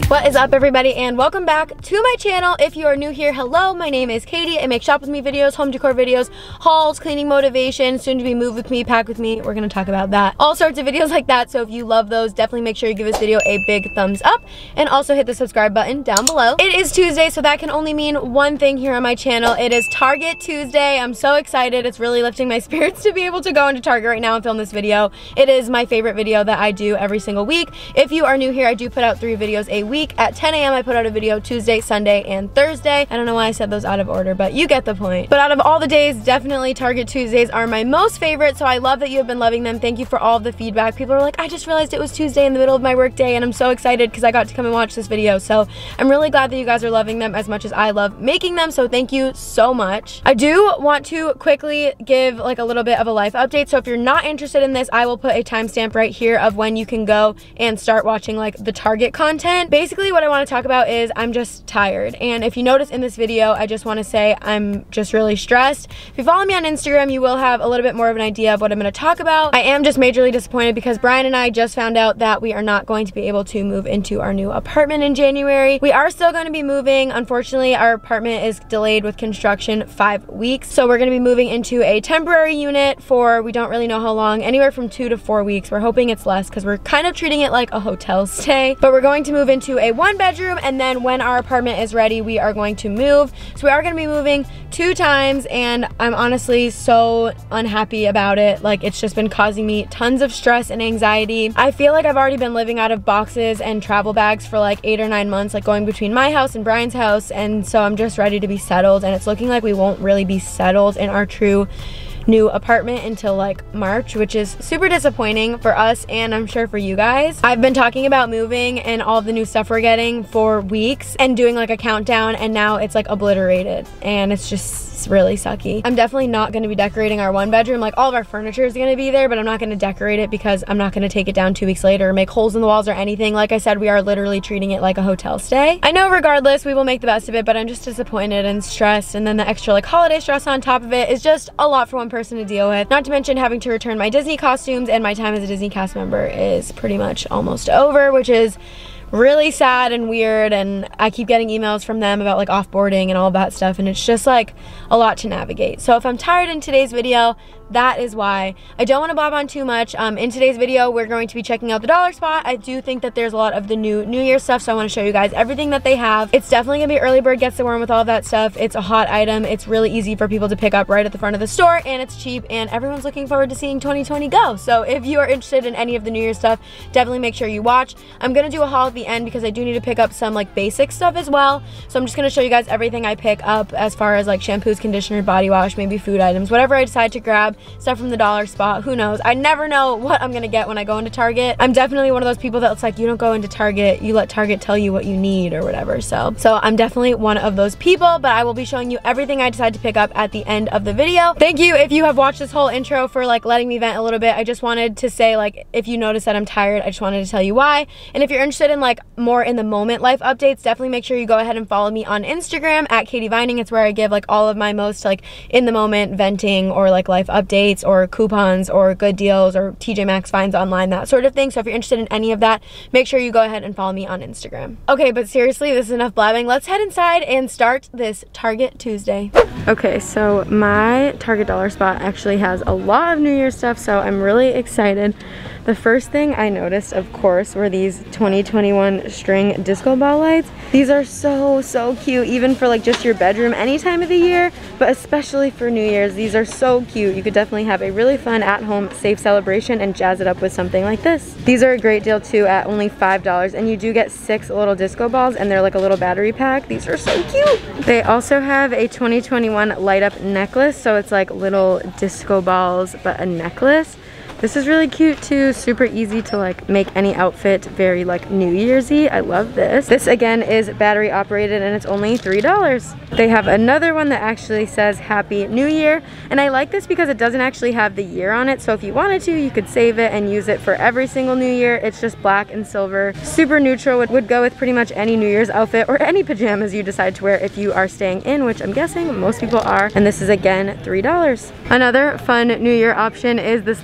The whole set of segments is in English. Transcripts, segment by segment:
What is up, everybody, and welcome back to my channel. If you are new here, hello, my name is Katie. I make shop with me videos, home decor videos, hauls, cleaning motivation, soon to be move with me, pack with me. We're gonna talk about that. All sorts of videos like that, so if you love those, definitely make sure you give this video a big thumbs up and also hit the subscribe button down below. It is Tuesday, so that can only mean one thing here on my channel. It is Target Tuesday. I'm so excited. It's really lifting my spirits to be able to go into Target right now and film this video. It is my favorite video that I do every single week. If you are new here, I do put out 3 videos a week. At 10 a.m. I put out a video Tuesday, Sunday, and Thursday. I don't know why I said those out of order, but you get the point. But out of all the days, definitely Target Tuesdays are my most favorite, so I love that you have been loving them. Thank you for all of the feedback. People are like, I just realized it was Tuesday in the middle of my work day, and I'm so excited because I got to come and watch this video. So I'm really glad that you guys are loving them as much as I love making them, so thank you so much. I do want to quickly give like a little bit of a life update, so if you're not interested in this, I will put a timestamp right here of when you can go and start watching like the Target content. Basically what I want to talk about is I'm just tired, and if you notice in this video, I just want to say I'm just really stressed. If you follow me on Instagram, you will have a little bit more of an idea of what I'm going to talk about. I am just majorly disappointed because Brian and I just found out that we are not going to be able to move into our new apartment in January. We are still going to be moving. Unfortunately, our apartment is delayed with construction 5 weeks, so we're going to be moving into a temporary unit for, we don't really know how long, anywhere from 2 to 4 weeks. We're hoping it's less because we're kind of treating it like a hotel stay, but we're going to move into a 1-bedroom, and then when our apartment is ready, we are going to move. So we are going to be moving 2 times, and I'm honestly so unhappy about it. Like, it's just been causing me tons of stress and anxiety. I feel like I've already been living out of boxes and travel bags for like 8 or 9 months, like going between my house and Brian's house, and so I'm just ready to be settled, and it's looking like we won't really be settled in our true new apartment until like March, which is super disappointing for us and I'm sure for you guys. I've been talking about moving and all of the new stuff we're getting for weeks and doing like a countdown, and now it's like obliterated and it's just really sucky. I'm definitely not going to be decorating our 1-bedroom. Like, all of our furniture is going to be there, but I'm not going to decorate it because I'm not going to take it down 2 weeks later or make holes in the walls or anything. Like I said, we are literally treating it like a hotel stay. I know regardless we will make the best of it, but I'm just disappointed and stressed, and then the extra like holiday stress on top of it is just a lot for one person to deal with. Not to mention having to return my Disney costumes, and my time as a Disney cast member is pretty much almost over, which is really sad and weird, and I keep getting emails from them about like offboarding and all of that stuff, and it's just like a lot to navigate. So if I'm tired in today's video, that is why. I don't want to bob on too much. In today's video, we're going to be checking out the dollar spot. I do think that there's a lot of the new Year stuff, so I want to show you guys everything that they have. It's definitely gonna be early bird gets the worm with all of that stuff. It's a hot item. It's really easy for people to pick up right at the front of the store, and it's cheap, and everyone's looking forward to seeing 2020 go. So if you are interested in any of the New Year stuff, definitely make sure you watch. I'm gonna do a haul at the end because I do need to pick up some like basic stuff as well. So I'm just gonna show you guys everything I pick up as far as like shampoos, conditioner, body wash, maybe food items, whatever I decide to grab, stuff from the dollar spot. Who knows? I never know what I'm gonna get when I go into Target. I'm definitely one of those people that's like, you don't go into Target, you let Target tell you what you need or whatever. So I'm definitely one of those people, but I will be showing you everything I decide to pick up at the end of the video. Thank you if you have watched this whole intro for like letting me vent a little bit. I just wanted to say, like, if you notice that I'm tired, I just wanted to tell you why. And if you're interested in like more in the moment life updates, definitely make sure you go ahead and follow me on Instagram at Katie Vining. It's where I give like all of my most like in the moment venting or like life updates or coupons or good deals or TJ Maxx finds online, that sort of thing. So if you're interested in any of that, make sure you go ahead and follow me on Instagram. Okay, but seriously, this is enough blabbing. Let's head inside and start this Target Tuesday. Okay, so my Target dollar spot actually has a lot of New Year's stuff, so I'm really excited. The first thing I noticed, of course, were these 2021 string disco ball lights. These are so cute, even for like just your bedroom any time of the year, but especially for New Year's. These are so cute. You could definitely have a really fun at-home safe celebration and jazz it up with something like this. These are a great deal too at only $5, and you do get 6 little disco balls, and they're like a little battery pack. These are so cute. They also have a 2021 light up necklace, so it's like little disco balls but a necklace. This is really cute too, super easy to like make any outfit very like New Year's-y. I love this. This again is battery operated and it's only $3. They have another one that actually says Happy New Year, and I like this because it doesn't actually have the year on it, so if you wanted to, you could save it and use it for every single New Year. It's just black and silver, super neutral. It would go with pretty much any New Year's outfit or any pajamas you decide to wear if you are staying in, which I'm guessing most people are, and this is again $3. Another fun New Year option is this light up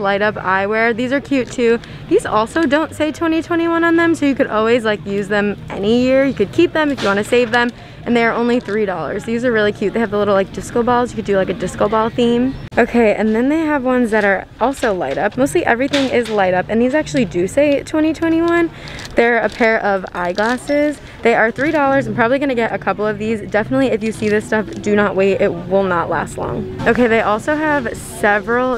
eyewear. These are cute too. These also don't say 2021 on them, so you could always like use them any year. You could keep them if you want to save them. And they're only $3. These are really cute. They have the little like disco balls. You could do like a disco ball theme. Okay, and then they have ones that are also light up. Mostly everything is light up, and these actually do say 2021. They're a pair of eyeglasses. They are $3. I'm probably gonna get a couple of these. Definitely, if you see this stuff, do not wait. It will not last long. Okay, they also have several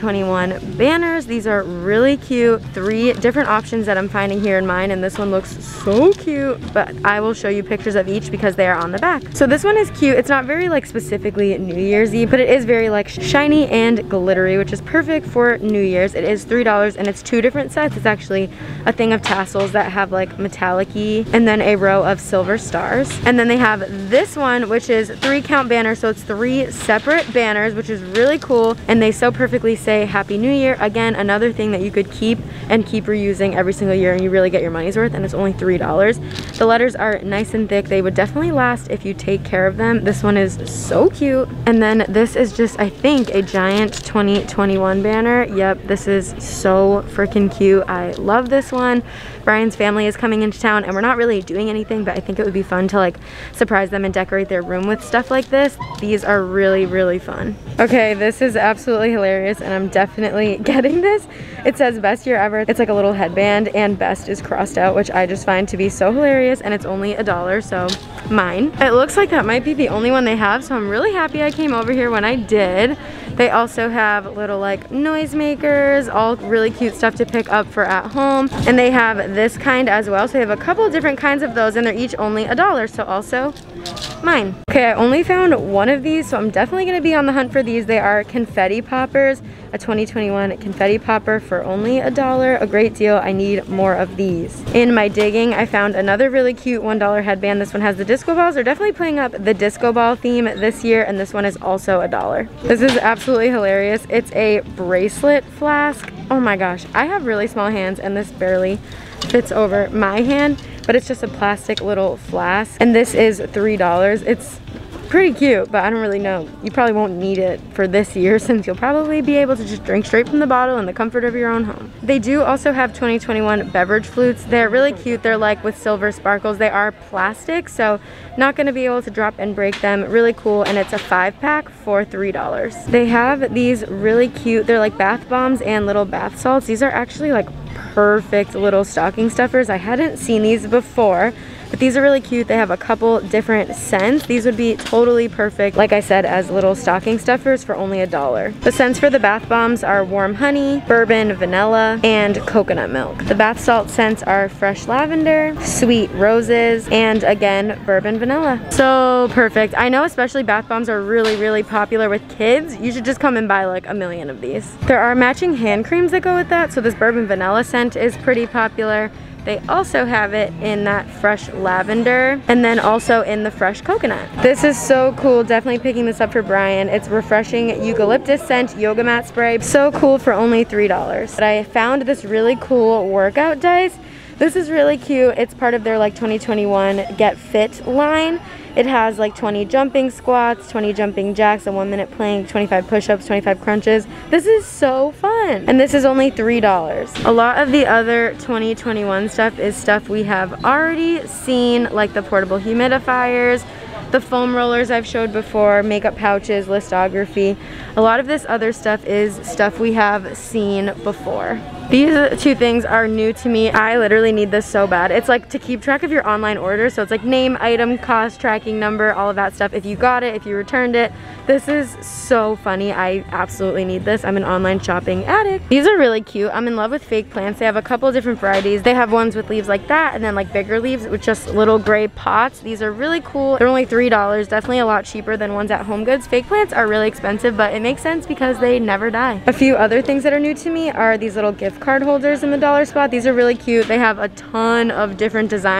2021 banners. These are really cute. 3 different options that I'm finding here in mine, and this one looks so cute, but I will show you pictures of each because they are on the back. So this one is cute. It's not very like specifically New Year's Eve, but it is very like shiny and glittery, which is perfect for New Year's. It is $3 and it's 2 different sets. It's actually a thing of tassels that have like metallic-y and then a row of silver stars. And then they have this one, which is 3 count banner. So it's 3 separate banners, which is really cool. And they so perfectly say Happy New Year. Again, another thing that you could keep and keep reusing every single year, and you really get your money's worth, and it's only $3. The letters are nice and thick. They would definitely last if you take care of them. This one is so cute. And then this is just, I think, a giant 2021 banner. Yep, this is so freaking cute. I love this one. Brian's family is coming into town, and we're not really doing anything, but I think it would be fun to like surprise them and decorate their room with stuff like this. These are really, really fun. Okay, this is absolutely hilarious, and I'm definitely getting this. It says best year ever. It's like a little headband, and best is crossed out, which I just find to be so hilarious, and it's only $1, so mine. It looks like that might be the only one they have, so I'm really happy I came over here when I did. They also have little like noisemakers, all really cute stuff to pick up for at home. And they have this kind as well. So they have a couple different kinds of those, and they're each only $1. So also mine. Okay, I only found one of these, so I'm definitely gonna be on the hunt for these. They are confetti poppers, a 2021 confetti popper for only $1. A great deal. I need more of these. In my digging, I found another really cute $1 headband. This one has the disco balls. They're definitely playing up the disco ball theme this year, and this one is also $1. This is absolutely hilarious. It's a bracelet flask. Oh my gosh, I have really small hands, and this barely fits over my hand, but it's just a plastic little flask, and this is $3. It's pretty cute, but I don't really know. You probably won't need it for this year, since you'll probably be able to just drink straight from the bottle in the comfort of your own home. They do also have 2021 beverage flutes. They're really cute. They're like with silver sparkles. They are plastic, so not going to be able to drop and break them. Really cool, and it's a 5-pack for $3. They have these really cute, they're like bath bombs and little bath salts. These are actually like perfect little stocking stuffers. I hadn't seen these before, but these are really cute. They have a couple different scents. These would be totally perfect, like I said, as little stocking stuffers for only $1. The scents for the bath bombs are warm honey, bourbon, vanilla, and coconut milk. The bath salt scents are fresh lavender, sweet roses, and again, bourbon vanilla. So perfect. I know especially bath bombs are really, really popular with kids. You should just come and buy like a million of these. There are matching hand creams that go with that, so this bourbon vanilla scent is pretty popular. They also have it in that fresh lavender, and then also in the fresh coconut. This is so cool. Definitely picking this up for Brian. It's refreshing eucalyptus scent yoga mat spray. So cool for only $3. But I found this really cool workout dice. This is really cute. It's part of their like 2021 Get Fit line. It has like 20 jumping squats, 20 jumping jacks, a 1-minute plank, 25 push-ups, 25 crunches. This is so fun. And this is only $3. A lot of the other 2021 stuff is stuff we have already seen, like the portable humidifiers, the foam rollers I've showed before, makeup pouches, listography. A lot of this other stuff is stuff we have seen before. These 2 things are new to me. I literally need this so bad. It's like to keep track of your online orders. So it's like name, item, cost, tracking number, all of that stuff. If you got it, if you returned it. This is so funny. I absolutely need this. I'm an online shopping addict. These are really cute. I'm in love with fake plants. They have a couple different varieties. They have ones with leaves like that, and then like bigger leaves with just little gray pots. These are really cool. They're only $3. Definitely a lot cheaper than ones at HOMEGOODS. Fake plants are really expensive, but it makes sense because they never die. A few other things that are new to me are these little gift card holders in the dollar spot. These are really cute. They have a ton of different designs.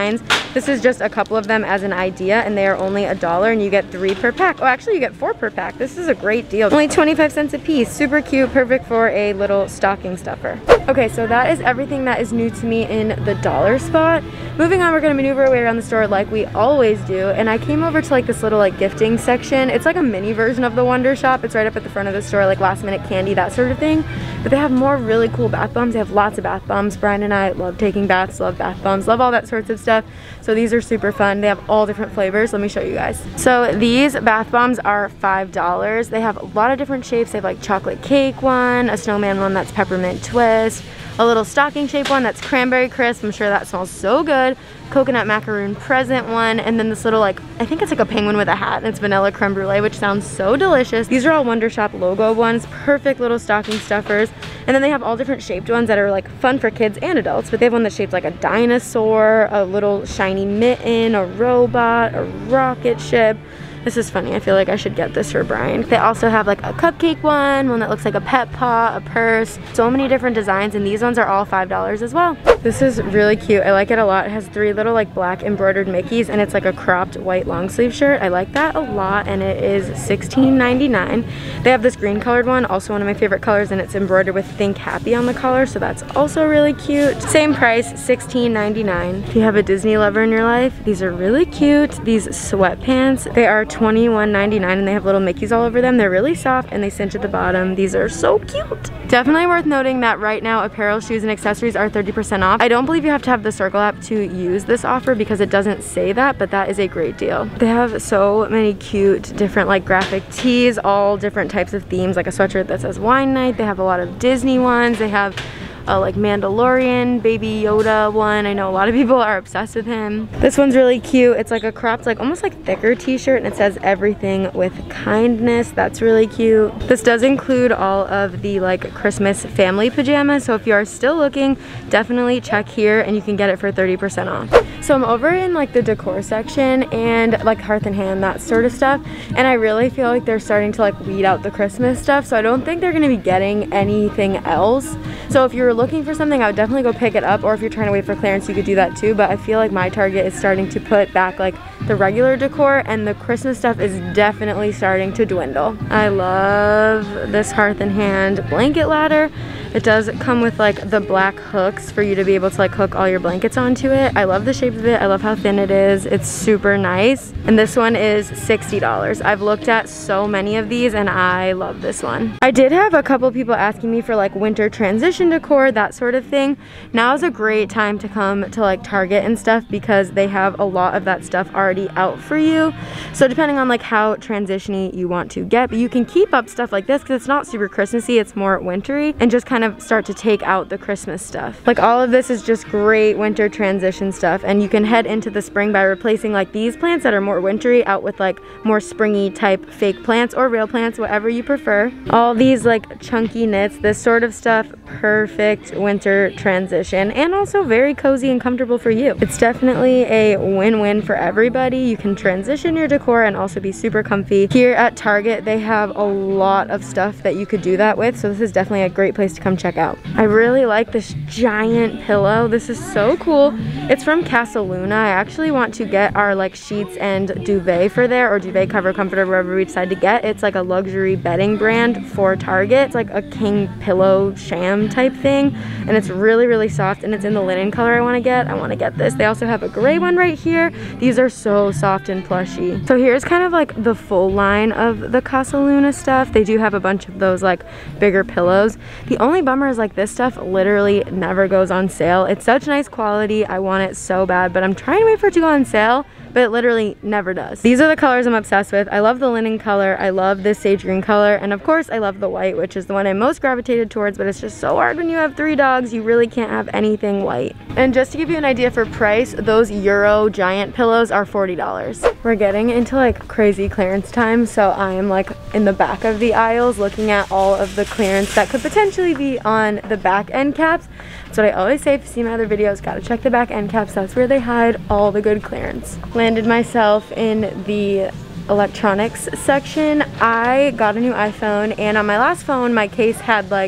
This is just a couple of them as an idea, and they are only $1 and you get 3 per pack. Oh, actually you get 4 per pack. This is a great deal. Only 25 cents a piece. Super cute, perfect for a little stocking stuffer. Okay, so that is everything that is new to me in the dollar spot. Moving on, we're gonna maneuver our way around the store like we always do, and I came over to like this little like gifting section. It's like a mini version of the WONDERSHOP. It's right up at the front of the store, like last minute candy, that sort of thing. But they have more really cool bath bombs. They have lots of bath bombs. Brian and I love taking baths, love bath bombs, love all that sorts of stuff. So these are super fun. They have all different flavors. Let me show you guys. So these bath bombs are $5. They have a lot of different shapes. They have like chocolate cake one, a snowman one that's peppermint twist, a little stocking shaped one that's cranberry crisp. I'm sure that smells so good. Coconut macaroon present one, and then this little like, I think it's like a penguin with a hat, and it's vanilla creme brulee, which sounds so delicious. These are all WONDERSHOP logo ones, perfect little stocking stuffers. And then they have all different shaped ones that are like fun for kids and adults, but they have one that's shaped like a dinosaur, a little shiny mitten, a robot, a rocket ship. This is funny. I feel like I should get this for Brian. They also have like a cupcake one that looks like a pet paw, a purse. So many different designs, and these ones are all $5 as well. This is really cute. I like it a lot. It has 3 little like black embroidered Mickeys, and it's like a cropped white long sleeve shirt. I like that a lot, and it is $16.99. They have this green colored one, also one of my favorite colors, and it's embroidered with Think Happy on the collar, so that's also really cute. Same price, $16.99. If you have a Disney lover in your life, these are really cute. These sweatpants, they are $21.99, and they have little Mickeys all over them. They're really soft and they cinch at the bottom. These are so cute. Definitely worth noting that right now apparel, shoes, and accessories are 30% off. I don't believe you have to have the Circle app to use this offer because it doesn't say that, but that is a great deal. They have so many cute different like graphic tees, all different types of themes, like a sweatshirt that says wine night. They have a lot of Disney ones. They have like Mandalorian, Baby Yoda one. I know a lot of people are obsessed with him. This one's really cute. It's like a cropped, like almost like thicker t-shirt, and it says everything with kindness. That's really cute. This does include all of the like Christmas family pajamas, so if you are still looking, definitely check here and you can get it for 30% off. So I'm over in like the decor section and like Hearth and Hand, that sort of stuff, and I really feel like they're starting to like weed out the Christmas stuff, so I don't think they're gonna be getting anything else. So if you're looking for something, I would definitely go pick it up, or if you're trying to wait for clearance, you could do that too. But I feel like my Target is starting to put back like the regular decor, and the Christmas stuff is definitely starting to dwindle. I love this Hearth and Hand blanket ladder. It does come with like the black hooks for you to be able to like hook all your blankets onto it. I love the shape of it. I love how thin it is. It's super nice. And this one is $60. I've looked at so many of these and I love this one. I did have a couple people asking me for like winter transition decor, that sort of thing. Now is a great time to come to like Target and stuff because they have a lot of that stuff already out for you. So depending on like how transition-y you want to get, but you can keep up stuff like this because it's not super Christmassy, it's more wintry, and just kind of start to take out the Christmas stuff. Like all of this is just great winter transition stuff, and you can head into the spring by replacing like these plants that are more wintry out with like more springy type fake plants or real plants, whatever you prefer. All these like chunky knits, this sort of stuff, perfect winter transition, and also very cozy and comfortable for you. It's definitely a win-win for everybody. You can transition your decor and also be super comfy. Here at Target, they have a lot of stuff that you could do that with, so this is definitely a great place to come check out. I really like this giant pillow. This is so cool. It's from Casa Luna. I actually want to get our like sheets and duvet for there, or duvet cover comforter, wherever we decide to get. It's like a luxury bedding brand for Target. It's like a king pillow sham type thing, and it's really, really soft, and it's in the linen color I want to get. I want to get this. They also have a gray one right here. These are so soft and plushy. So here's kind of like the full line of the Casa Luna stuff. They do have a bunch of those like bigger pillows. The only bummer is like this stuff literally never goes on sale. It's such nice quality. I want it so bad, but I'm trying to wait for it to go on sale, but it literally never does. These are the colors I'm obsessed with. I love the linen color. I love this sage green color. And of course, I love the white, which is the one I'm most gravitated towards, but it's just so hard when you have 3 dogs. You really can't have anything white. And just to give you an idea for price, those Euro giant pillows are $40. We're getting into like crazy clearance time, so I am like in the back of the aisles looking at all of the clearance that could potentially be on the back end caps. That's what I always say. If you see my other videos, gotta check the back end caps. That's where they hide all the good clearance. Landed myself in the electronics section. I got a new iPhone, and on my last phone my case had like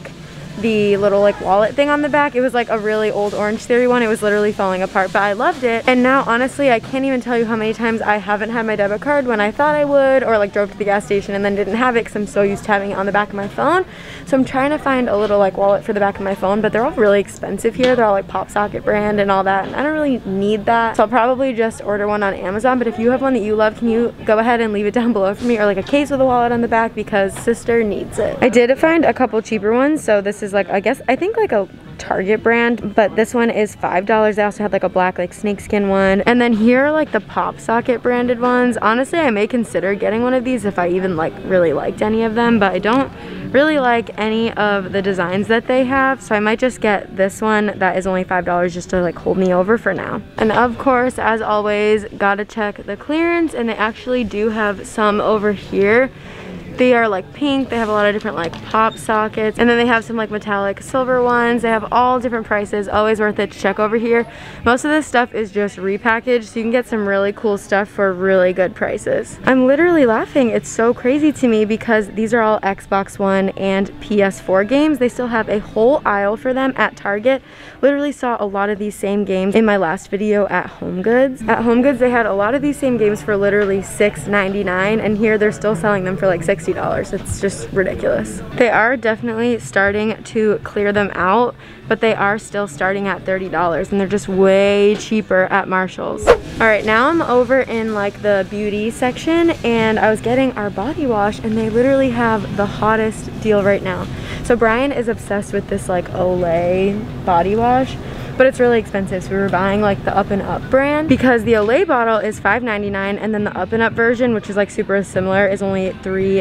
the little like wallet thing on the back. It was like a really old Orange Theory one. It was literally falling apart, but I loved it. And now honestly, I can't even tell you how many times I haven't had my debit card when I thought I would, or like drove to the gas station and then didn't have it because I'm so used to having it on the back of my phone. So I'm trying to find a little like wallet for the back of my phone, but they're all really expensive here. They're all like Pop Socket brand and all that, and I don't really need that. So I'll probably just order one on Amazon, but if you have one that you love, can you go ahead and leave it down below for me, or like a case with a wallet on the back, because sister needs it. I did find a couple cheaper ones. So this is like, I think like a Target brand, but this one is $5. They also had like a black like snakeskin one, and then here are like the Pop Socket branded ones. Honestly, I may consider getting one of these if I even like really liked any of them, but I don't really like any of the designs that they have, so I might just get this one that is only $5 just to like hold me over for now. And of course, as always, gotta check the clearance, and they actually do have some over here. They are like pink. They have a lot of different like pop sockets, and then they have some like metallic silver ones. They have all different prices. Always worth it to check over here. Most of this stuff is just repackaged, so you can get some really cool stuff for really good prices. I'm literally laughing. It's so crazy to me because these are all Xbox One and PS4 games. They still have a whole aisle for them at Target. Literally saw a lot of these same games in my last video at HOMEGOODS. At HOMEGOODS, they had a lot of these same games for literally $6.99, and here they're still selling them for like $60. It's just ridiculous. They are definitely starting to clear them out, but they are still starting at $30, and they're just way cheaper at Marshall's. All right, now I'm over in like the beauty section, and I was getting our body wash, and they literally have the hottest deal right now. So Brian is obsessed with this like Olay body wash, but it's really expensive, so we were buying like the Up and Up brand, because the Olay bottle is $5.99, and then the Up and Up version, which is like super similar, is only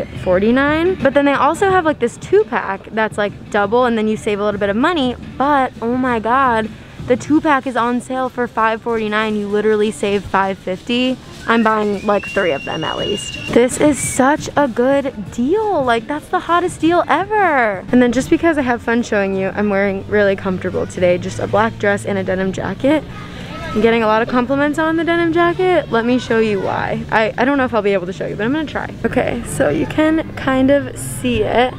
$3.49. But then they also have like this 2-pack that's like double, and then you save a little bit of money, but oh my god, the 2-pack is on sale for $5.49. You literally save $5.50. I'm buying like 3 of them at least. This is such a good deal. Like, that's the hottest deal ever. And then just because I have fun showing you, I'm wearing really comfortable today. Just a black dress and a denim jacket. I'm getting a lot of compliments on the denim jacket. Let me show you why. I don't know if I'll be able to show you, but I'm gonna try. Okay, so you can kind of see it.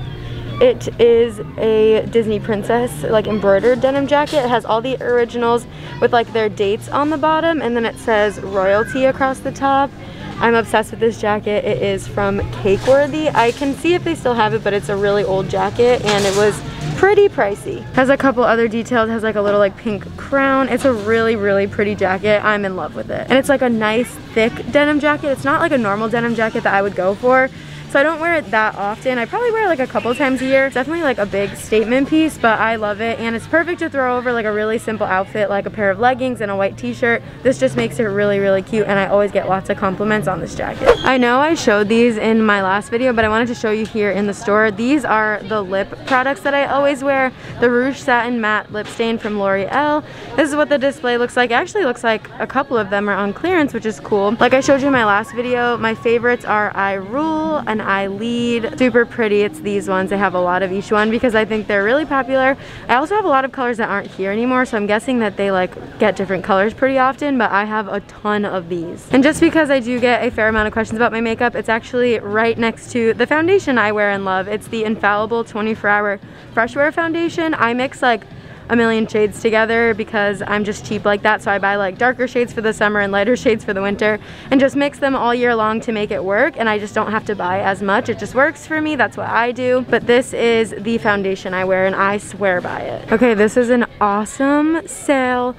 It is a Disney princess, like embroidered denim jacket. It has all the originals with like their dates on the bottom, and then it says royalty across the top. I'm obsessed with this jacket. It is from Cakeworthy. I can see if they still have it, but it's a really old jacket, and it was pretty pricey. Has a couple other details. It has like a little like pink crown. It's a really, really pretty jacket. I'm in love with it. And it's like a nice thick denim jacket. It's not like a normal denim jacket that I would go for. So I don't wear it that often. I probably wear it like a couple times a year. It's definitely like a big statement piece, but I love it. And it's perfect to throw over like a really simple outfit, like a pair of leggings and a white t-shirt. This just makes it really, really cute, and I always get lots of compliments on this jacket. I know I showed these in my last video, but I wanted to show you here in the store. These are the lip products that I always wear. The Rouge Satin Matte Lip Stain from L'Oreal. This is what the display looks like. It actually looks like a couple of them are on clearance, which is cool. Like I showed you in my last video, my favorites are I Rule and I Lead. Super pretty. It's these ones. I have a lot of each one because I think they're really popular. I also have a lot of colors that aren't here anymore, so I'm guessing that they like get different colors pretty often, but I have a ton of these. And just because I do get a fair amount of questions about my makeup, it's actually right next to the foundation I wear and love. It's the Infallible 24-Hour Fresh Wear Foundation. I mix like a million shades together because I'm just cheap like that, so I buy like darker shades for the summer and lighter shades for the winter and just mix them all year long to make it work, and I just don't have to buy as much. It just works for me. That's what I do. But this is the foundation I wear, and I swear by it. Okay, this is an awesome sale.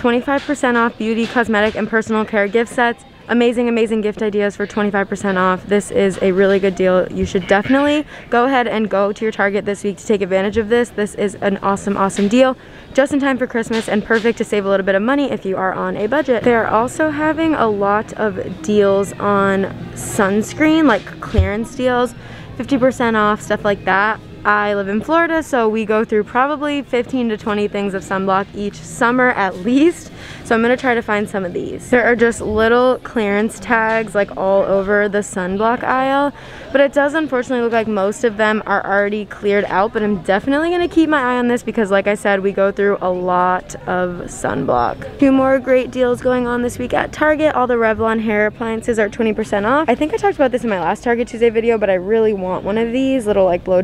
25% off beauty, cosmetic, and personal care gift sets. Amazing, amazing gift ideas for 25% off. This is a really good deal. You should definitely go ahead and go to your Target this week to take advantage of this. This is an awesome, awesome deal. Just in time for Christmas and perfect to save a little bit of money if you are on a budget. They're also having a lot of deals on sunscreen, like clearance deals, 50% off, stuff like that. I live in Florida, so we go through probably 15 to 20 things of sunblock each summer at least. So I'm gonna try to find some of these. There are just little clearance tags like all over the sunblock aisle, but it does unfortunately look like most of them are already cleared out, but I'm definitely gonna keep my eye on this because like I said, we go through a lot of sunblock. 2 more great deals going on this week at Target. All the Revlon hair appliances are 20% off. I think I talked about this in my last Target Tuesday video, but I really want one of these little like blow dryer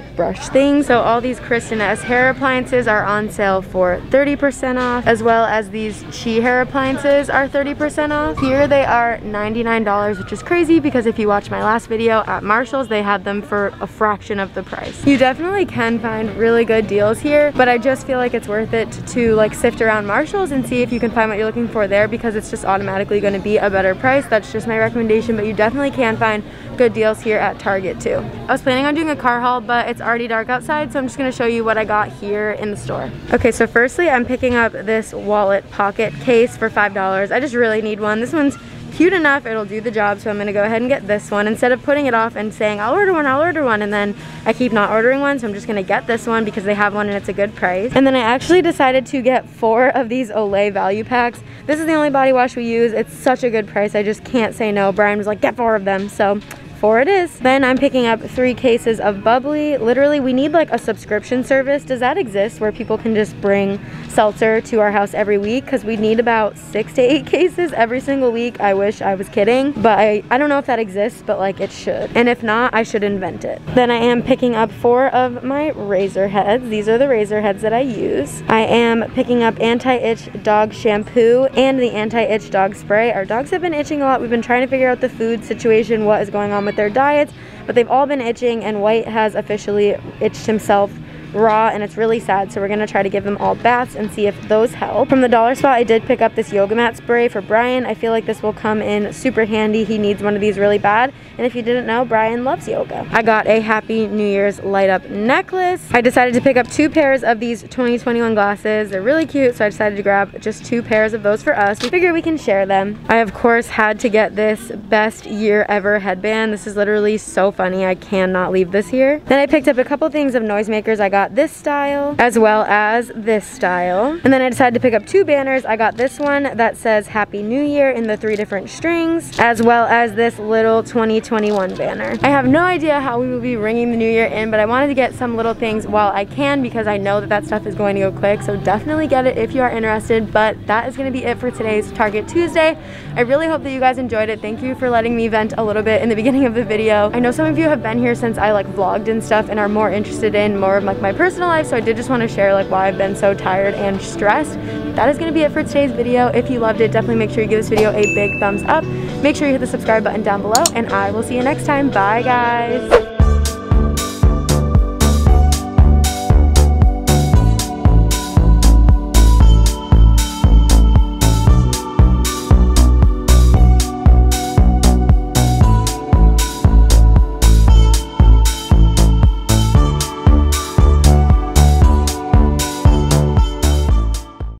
brush things. So all these Kristen S hair appliances are on sale for 30% off, as well as these Chi hair appliances are 30% off. Here they are $99, which is crazy because if you watch my last video at Marshall's, they had them for a fraction of the price. You definitely can find really good deals here, but I just feel like it's worth it to like sift around Marshall's and see if you can find what you're looking for there, because it's just automatically going to be a better price. That's just my recommendation, but you definitely can find good deals here at Target too. I was planning on doing a car haul, but it's already dark outside, so I'm just going to show you what I got here in the store. Okay, so firstly, I'm picking up this wallet pocket case for $5. I just really need one. This one's cute enough, it'll do the job, so I'm gonna go ahead and get this one instead of putting it off and saying I'll order one, and then I keep not ordering one. So I'm just gonna get this one because they have one and it's a good price. And then I actually decided to get 4 of these Olay value packs. This is the only body wash we use. It's such a good price, I just can't say no. Brian was like, get 4 of them, so 4 it is. Then I'm picking up 3 cases of bubbly. Literally, we need like a subscription service. Does that exist where people can just bring seltzer to our house every week? Because we need about 6 to 8 cases every single week. I wish I was kidding, but I don't know if that exists, but like it should. And if not, I should invent it. Then I am picking up 4 of my razor heads. These are the razor heads that I use. I am picking up anti-itch dog shampoo and the anti-itch dog spray. Our dogs have been itching a lot. We've been trying to figure out the food situation, what is going on with their diets, but they've all been itching, and White has officially itched himself raw, and it's really sad. So we're gonna try to give them all baths and see if those help. From the dollar spot, I did pick up this yoga mat spray for Brian. I feel like this will come in super handy. He needs one of these really bad. And if you didn't know, Brian loves yoga. I got a Happy New Year's light up necklace. I decided to pick up 2 pairs of these 2021 glasses. They're really cute, so I decided to grab just 2 pairs of those for us. We figure we can share them. I of course had to get this best year ever headband. This is literally so funny. I cannot leave this here. Then I picked up a couple things of noisemakers. I got this style as well as this style. And then I decided to pick up 2 banners. I got this one that says Happy New Year in the 3 different strings, as well as this little 2021 banner. I have no idea how we will be ringing the new year in, but I wanted to get some little things while I can because I know that stuff is going to go quick. So definitely get it if you are interested. But that is going to be it for today's Target Tuesday. I really hope that you guys enjoyed it. Thank you for letting me vent a little bit in the beginning of the video. I know some of you have been here since I like vlogged and stuff and are more interested in more of like my personal life, so I did just want to share like why I've been so tired and stressed. That is going to be it for today's video. If you loved it, definitely make sure you give this video a big thumbs up. Make sure you hit the subscribe button down below, and I will see you next time. Bye guys.